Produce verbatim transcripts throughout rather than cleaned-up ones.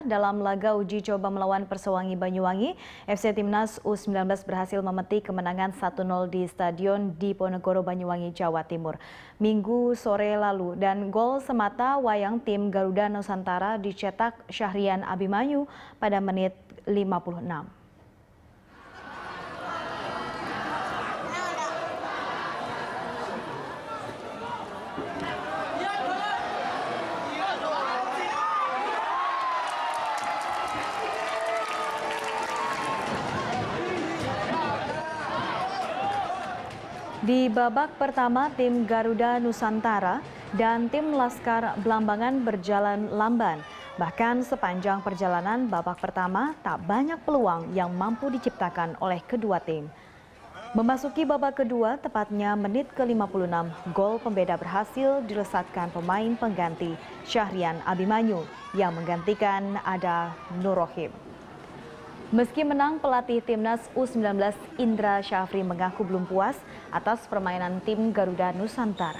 Dalam laga uji coba melawan Persewangi Banyuwangi, F C Timnas U sembilan belas berhasil memetik kemenangan satu nol di Stadion Diponegoro Banyuwangi, Jawa Timur, Minggu sore lalu. Dan gol semata wayang tim Garuda Nusantara dicetak Syahrian Abimanyu pada menit lima puluh enam. Di babak pertama, tim Garuda Nusantara dan tim Laskar Belambangan berjalan lamban. Bahkan sepanjang perjalanan babak pertama, tak banyak peluang yang mampu diciptakan oleh kedua tim. Memasuki babak kedua, tepatnya menit ke lima puluh enam, gol pembeda berhasil dilesatkan pemain pengganti Syahrian Abimanyu yang menggantikan Ada Nurrohim. Meski menang, pelatih Timnas U sembilan belas Indra Syafri mengaku belum puas atas permainan tim Garuda Nusantara.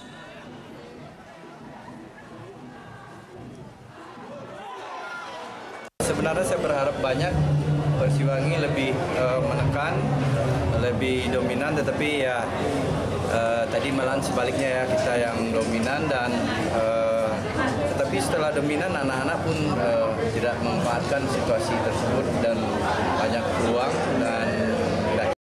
Sebenarnya saya berharap banyak Persiwangi lebih uh, menekan, lebih dominan, tetapi ya uh, tadi malah sebaliknya ya, kita yang dominan dan uh, tetapi setelah dominan anak-anak pun uh, tidak memanfaatkan situasi tersebut dan banyak peluang dan